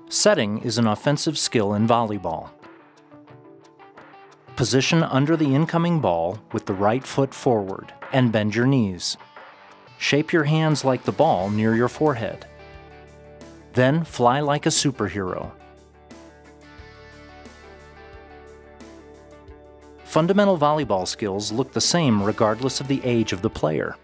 Setting is an offensive skill in volleyball. Position under the incoming ball with the right foot forward and bend your knees. Shape your hands like the ball near your forehead. Then fly like a superhero. Fundamental volleyball skills look the same regardless of the age of the player.